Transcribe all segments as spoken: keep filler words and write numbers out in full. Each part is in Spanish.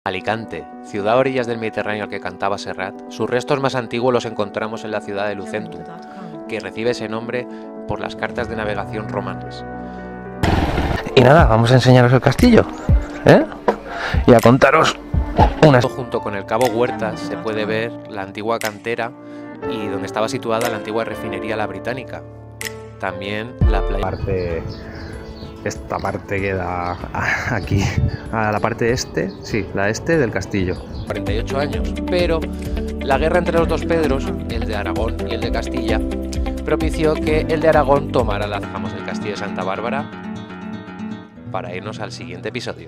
Alicante, ciudad a orillas del Mediterráneo al que cantaba Serrat, sus restos más antiguos los encontramos en la ciudad de Lucentum, que recibe ese nombre por las cartas de navegación romanas. Y nada, vamos a enseñaros el castillo, ¿eh? Y a contaros unas... Junto con el cabo Huertas se puede ver la antigua cantera y donde estaba situada la antigua refinería La Británica. También la playa... Parte... Esta parte queda aquí, a la parte este, sí, la este del castillo. cuarenta y ocho años, pero la guerra entre los dos Pedros, el de Aragón y el de Castilla, propició que el de Aragón tomara las armas del castillo de Santa Bárbara para irnos al siguiente episodio.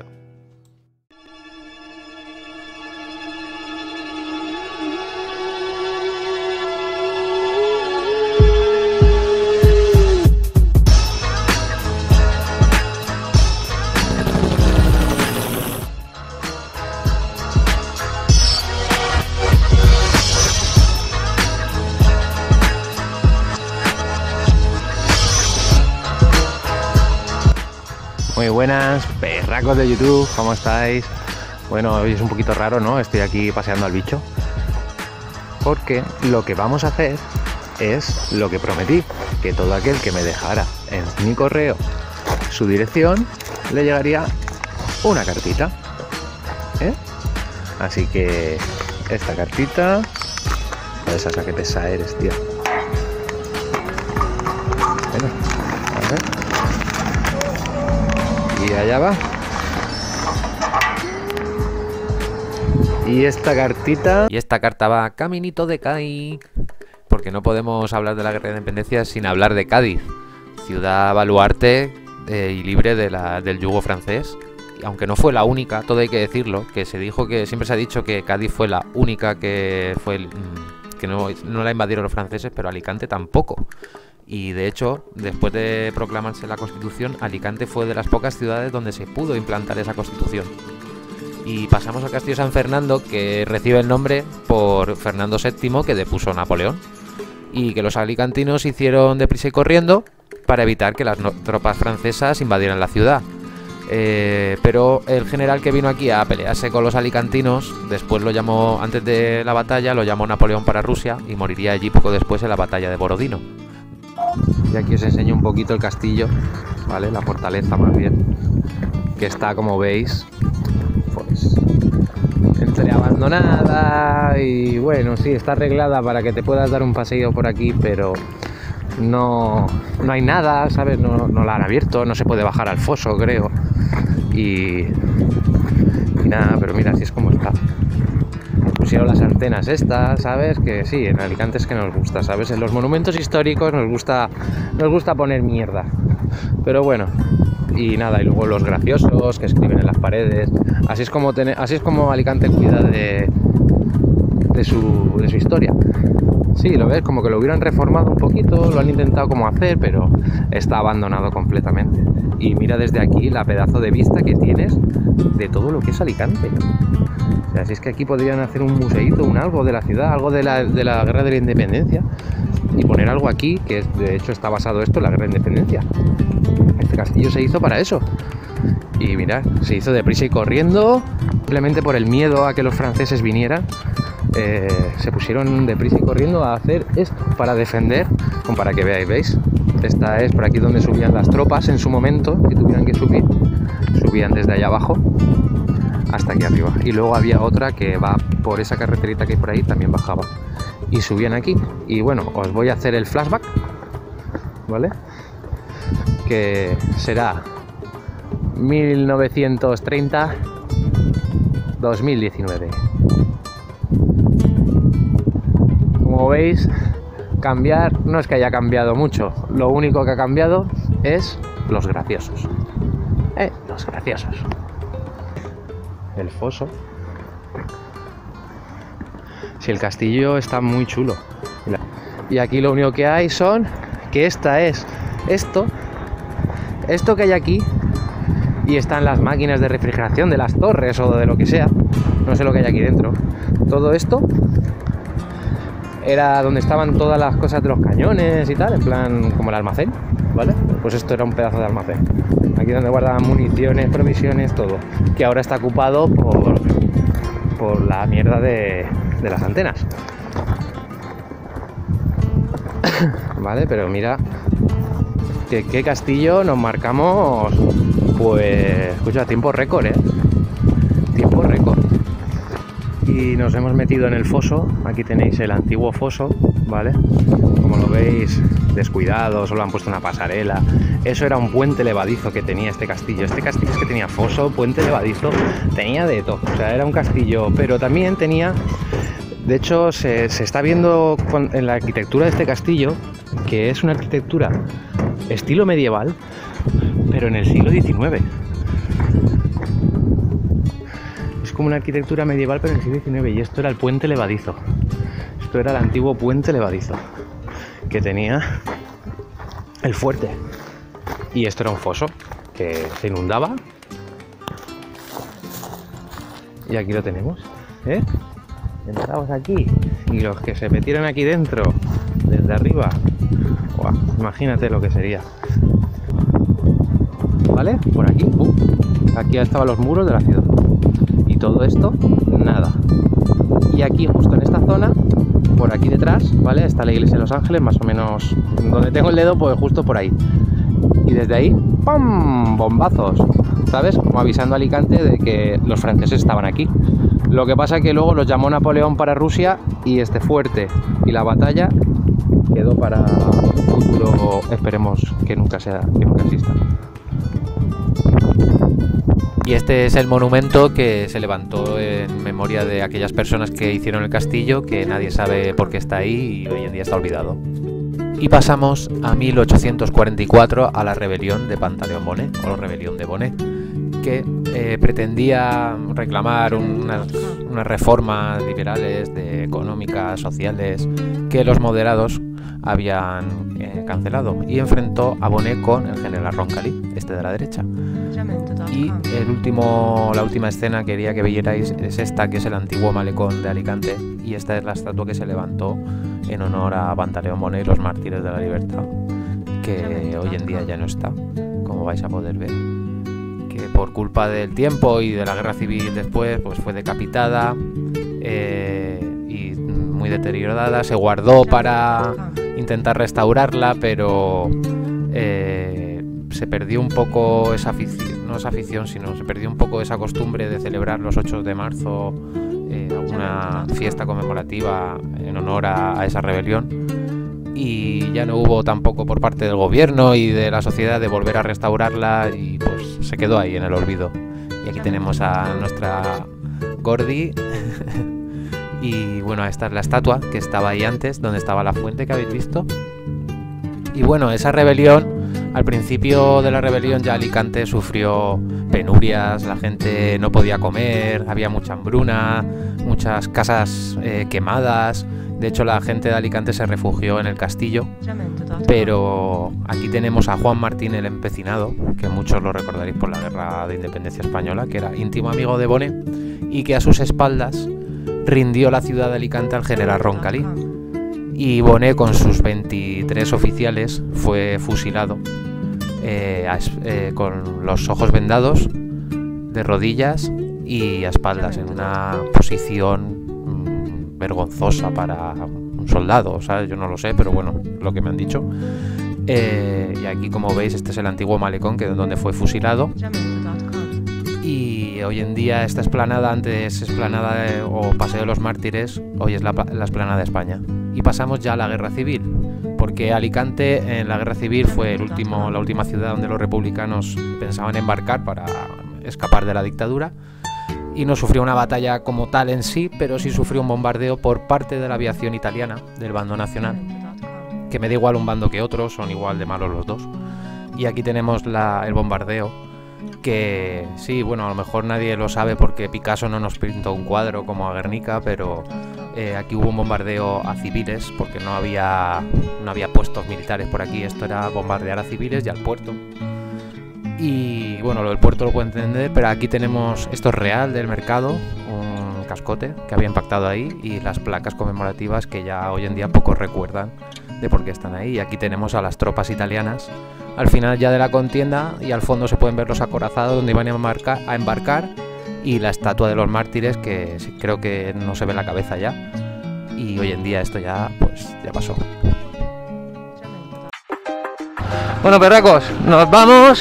Muy buenas, perracos de YouTube, ¿cómo estáis? Bueno, hoy es un poquito raro, ¿no? Estoy aquí paseando al bicho. Porque lo que vamos a hacer es lo que prometí, que todo aquel que me dejara en mi correo su dirección, le llegaría una cartita, ¿eh? Así que esta cartita... Joder, esa que pesa eres, tío. Bueno, a ver... Y allá va. Y esta cartita... Y esta carta va caminito de Cádiz. Porque no podemos hablar de la guerra de independencia sin hablar de Cádiz. Ciudad baluarte eh, y libre de la, del yugo francés. Y aunque no fue la única, todo hay que decirlo. Que se dijo que siempre se ha dicho que Cádiz fue la única que fue que no, no la invadieron los franceses, pero Alicante tampoco. Y de hecho, después de proclamarse la Constitución, Alicante fue de las pocas ciudades donde se pudo implantar esa Constitución. Y pasamos al Castillo San Fernando, que recibe el nombre por Fernando séptimo, que depuso Napoleón. Y que los alicantinos hicieron deprisa y corriendo para evitar que las no tropas francesas invadieran la ciudad. Eh, pero el general que vino aquí a pelearse con los alicantinos, después lo llamó, antes de la batalla, lo llamó Napoleón para Rusia y moriría allí poco después en la batalla de Borodino. Y aquí os enseño un poquito el castillo, ¿vale? La fortaleza más bien, que está, como veis, pues entre abandonada y bueno, sí, está arreglada para que te puedas dar un paseo por aquí, pero no, no hay nada, ¿sabes? No, no la han abierto, no se puede bajar al foso, creo. Y, y nada, pero mira, así es como está. Pusieron las antenas estas, ¿sabes? Que sí, en Alicante es que nos gusta, ¿sabes? En los monumentos históricos nos gusta, nos gusta poner mierda. Pero bueno, y nada, y luego los graciosos que escriben en las paredes. Así es como, ten, así es como Alicante cuida de, de, su, de su historia. Sí, lo ves, como que lo hubieran reformado un poquito, lo han intentado como hacer, pero está abandonado completamente. Y mira desde aquí la pedazo de vista que tienes de todo lo que es Alicante. O sea, si es que aquí podrían hacer un museíto, un algo de la ciudad, algo de la, de la guerra de la independencia, y poner algo aquí, que de hecho está basado esto en la guerra de independencia. Este castillo se hizo para eso. Y mirad, se hizo deprisa y corriendo, simplemente por el miedo a que los franceses vinieran. Eh, se pusieron deprisa y corriendo a hacer esto para defender, para que veáis, ¿veis? Esta es por aquí donde subían las tropas en su momento, que tuvieran que subir, subían desde allá abajo hasta aquí arriba, y luego había otra que va por esa carreterita que hay por ahí, también bajaba y subían aquí. Y bueno, os voy a hacer el flashback, ¿vale? Que será mil novecientos treinta dos mil diecinueve. Como veis, cambiar no es que haya cambiado mucho, lo único que ha cambiado es los graciosos. Eh, los graciosos. El foso. Si el castillo está muy chulo. Y aquí lo único que hay son que esta es esto, esto que hay aquí, y están las máquinas de refrigeración de las torres o de lo que sea. No sé lo que hay aquí dentro. Todo esto era donde estaban todas las cosas de los cañones y tal, en plan como el almacén, ¿vale? pues esto era un pedazo de almacén. Aquí donde guardaban municiones, provisiones, todo. Que ahora está ocupado por, por la mierda de, de las antenas. Vale, pero mira que qué castillo nos marcamos, pues, escucha, tiempo récord, ¿eh? Tiempo récord. Y nos hemos metido en el foso. Aquí tenéis el antiguo foso, ¿vale? Como lo veis, descuidado, solo han puesto una pasarela. Eso era un puente levadizo que tenía este castillo. Este castillo es que tenía foso, puente levadizo, tenía de todo. O sea, era un castillo, pero también tenía... De hecho, se, se está viendo en la arquitectura de este castillo que es una arquitectura estilo medieval, pero en el siglo diecinueve. Es como una arquitectura medieval, pero en el siglo diecinueve. Y esto era el puente levadizo. Esto era el antiguo puente levadizo que tenía el fuerte. Y esto era un foso que se inundaba. Y aquí lo tenemos, ¿eh? Entramos aquí y los que se metieron aquí dentro desde arriba, ¡buah! Imagínate lo que sería. ¿Vale? Por aquí, uh, aquí estaban los muros de la ciudad y todo esto, nada. Y aquí justo en esta zona, por aquí detrás, ¿vale? Está la iglesia de Los Ángeles, más o menos donde tengo el dedo, pues justo por ahí. Y desde ahí, ¡pam! Bombazos, ¿sabes? Como avisando a Alicante de que los franceses estaban aquí. Lo que pasa es que luego los llamó Napoleón para Rusia y este fuerte y la batalla quedó para un futuro, esperemos que nunca sea, que nunca exista. Y este es el monumento que se levantó en memoria de aquellas personas que hicieron el castillo, que nadie sabe por qué está ahí y hoy en día está olvidado. Y pasamos a mil ochocientos cuarenta y cuatro, a la rebelión de Pantaleón Bonet, o la rebelión de Bonet, que eh, pretendía reclamar unas, unas reformas liberales, de económicas, sociales, que los moderados habían eh, cancelado, y enfrentó a Bonet con el general Roncalí, este de la derecha. Y el último, la última escena que quería que vierais es esta, que es el antiguo malecón de Alicante, y esta es la estatua que se levantó en honor a Pantaleón Bonet y los mártires de la libertad, que hoy en día ya no está, como vais a poder ver, que por culpa del tiempo y de la guerra civil después, pues fue decapitada eh, y muy deteriorada. Se guardó para intentar restaurarla, pero eh, se perdió un poco esa afición, no esa afición, sino se perdió un poco esa costumbre de celebrar los ocho de marzo eh, alguna fiesta conmemorativa en honor a, a esa rebelión. Y ya no hubo tampoco por parte del gobierno y de la sociedad de volver a restaurarla, y pues se quedó ahí en el olvido. Y aquí tenemos a nuestra Gordi y bueno, esta es la estatua que estaba ahí antes, donde estaba la fuente que habéis visto. Y bueno, esa rebelión, al principio de la rebelión ya Alicante sufrió penurias, la gente no podía comer, había mucha hambruna, muchas casas eh, quemadas. De hecho, la gente de Alicante se refugió en el castillo, pero aquí tenemos a Juan Martín el Empecinado, que muchos lo recordaréis por la Guerra de Independencia Española, que era íntimo amigo de Bonet y que a sus espaldas rindió la ciudad de Alicante al general Roncalí. Y Bonet, con sus veintitrés oficiales, fue fusilado eh, a, eh, con los ojos vendados, de rodillas y a espaldas, en una posición vergonzosa para un soldado, ¿sabes? Yo no lo sé, pero bueno, lo que me han dicho. Eh, y aquí, como veis, este es el antiguo malecón, que donde fue fusilado. Y hoy en día esta explanada, antes explanada de, o Paseo de los Mártires, hoy es la, la explanada de España. Y pasamos ya a la Guerra Civil, porque Alicante en la Guerra Civil fue el último, la última ciudad donde los republicanos pensaban embarcar para escapar de la dictadura. Y no sufrió una batalla como tal en sí, pero sí sufrió un bombardeo por parte de la aviación italiana, del bando nacional, que me da igual un bando que otro, son igual de malos los dos. Y aquí tenemos la, el bombardeo, que sí, bueno, a lo mejor nadie lo sabe porque Picasso no nos pintó un cuadro como a Guernica, pero eh, aquí hubo un bombardeo a civiles, porque no había, no había puestos militares por aquí, esto era bombardear a civiles y al puerto. Y bueno, lo del puerto lo puedo entender, pero aquí tenemos, esto es real, del mercado, un cascote que había impactado ahí, y las placas conmemorativas que ya hoy en día pocos recuerdan de por qué están ahí. Y aquí tenemos a las tropas italianas al final ya de la contienda, y al fondo se pueden ver los acorazados donde iban a embarcar, a embarcar y la estatua de los mártires, que creo que no se ve la cabeza ya, y hoy en día esto ya pues ya pasó. Bueno, perracos, nos vamos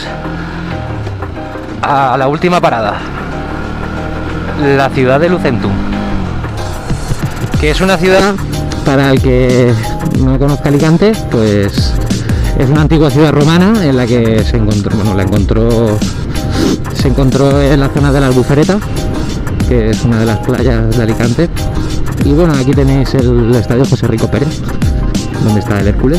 a la última parada, la ciudad de Lucentum, que es una ciudad, para el que no conozca Alicante, pues es una antigua ciudad romana en la que se encontró, bueno, la encontró, se encontró en la zona de la Albufereta, que es una de las playas de Alicante. Y bueno, aquí tenéis el estadio José Rico Pérez, donde está el Hércules.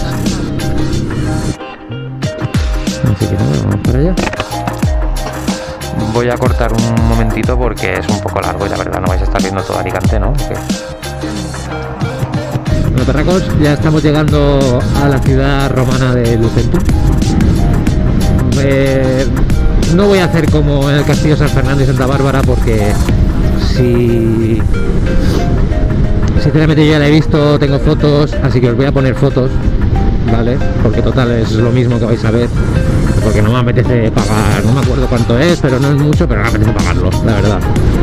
Así que nada, vamos para allá. Voy a cortar un momentito porque es un poco largo y la verdad no vais a estar viendo todo Alicante, ¿no? ¿Qué? Bueno, perracos, ya estamos llegando a la ciudad romana de Lucentum. Eh, no voy a hacer como en el castillo San Fernando y Santa Bárbara, porque si sinceramente yo ya la he visto, tengo fotos, así que os voy a poner fotos, ¿vale? Porque total es lo mismo que vais a ver, porque no me apetece pagar, no me acuerdo cuánto es, pero no es mucho, pero no me apetece pagarlo, la verdad.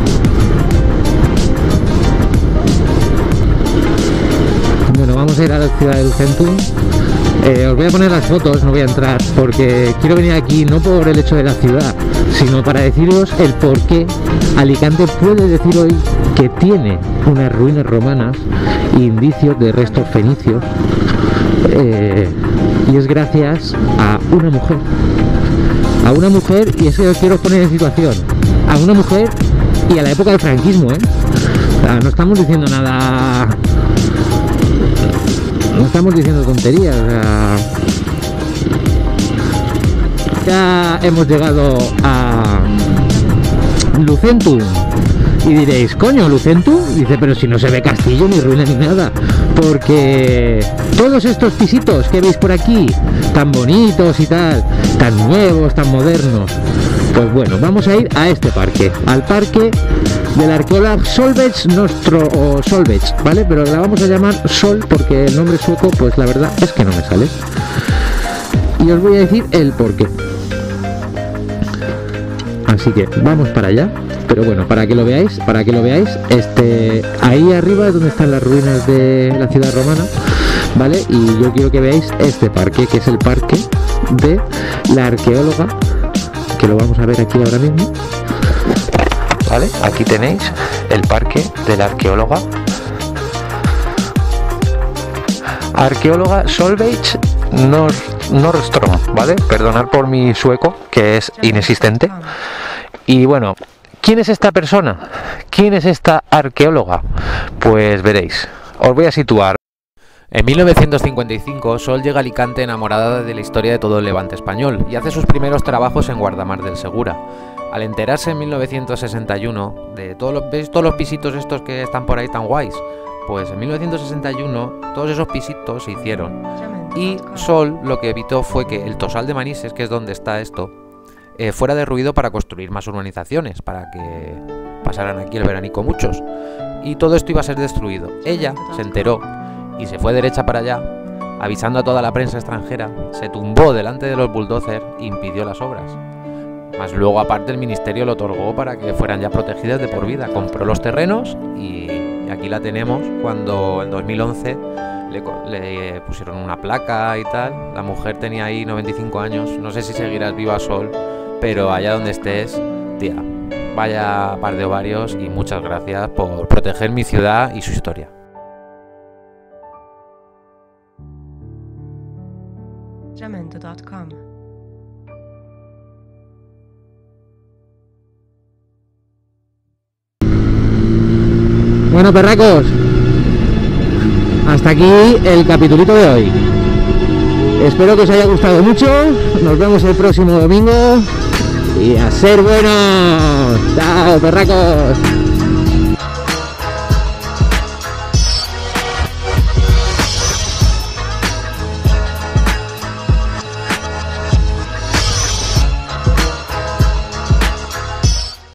Bueno, vamos a ir a la ciudad de Lucentum. Eh, os voy a poner las fotos, no voy a entrar, porque quiero venir aquí no por el hecho de la ciudad, sino para deciros el por qué Alicante puede decir hoy que tiene unas ruinas romanas e indicios de restos fenicios, eh, y es gracias a una mujer, a una mujer, y es que os quiero poner en situación, a una mujer y a la época del franquismo, ¿eh? O sea, no estamos diciendo nada... No estamos diciendo tonterías, o sea, ya hemos llegado a Lucentum y diréis, coño, Lucentum, dice, pero si no se ve castillo ni ruina ni nada, porque todos estos pisitos que veis por aquí, tan bonitos y tal, tan nuevos, tan modernos, pues bueno, vamos a ir a este parque, al parque del arqueólogo Solveig Nostro, o Solveig, ¿vale? Pero la vamos a llamar Sol porque el nombre sueco, pues la verdad es que no me sale. Y os voy a decir el porqué. Así que vamos para allá. Pero bueno, para que lo veáis, para que lo veáis, este, ahí arriba es donde están las ruinas de la ciudad romana, ¿vale? Y yo quiero que veáis este parque, que es el parque de la arqueóloga, que lo vamos a ver aquí ahora mismo. ¿Vale? Aquí tenéis el parque de la arqueóloga arqueóloga Solveig Norrström, ¿vale? Perdonad por mi sueco, que es inexistente. Y bueno, ¿quién es esta persona? ¿Quién es esta arqueóloga? Pues veréis, os voy a situar. En mil novecientos cincuenta y cinco, Sol llega a Alicante enamorada de la historia de todo el Levante español y hace sus primeros trabajos en Guardamar del Segura. Al enterarse en mil novecientos sesenta y uno de todos los, ¿veis todos los pisitos estos que están por ahí tan guays? Pues en mil novecientos sesenta y uno todos esos pisitos se hicieron y Sol lo que evitó fue que el Tosal de Manises, que es donde está esto, eh, fuera derruido para construir más urbanizaciones, para que pasaran aquí el veranico muchos, y todo esto iba a ser destruido. Ella se enteró y se fue derecha para allá, avisando a toda la prensa extranjera, se tumbó delante de los bulldozers e impidió las obras. Más luego, aparte, el ministerio lo otorgó para que fueran ya protegidas de por vida. Compró los terrenos y aquí la tenemos cuando en dos mil once le, le pusieron una placa y tal. La mujer tenía ahí noventa y cinco años. No sé si seguirás viva, Sol, pero allá donde estés, tía, vaya par de ovarios y muchas gracias por proteger mi ciudad y su historia. Jamendo punto com. Bueno, perracos, hasta aquí el capitulito de hoy. Espero que os haya gustado mucho. Nos vemos el próximo domingo y a ser buenos. Chao, perracos.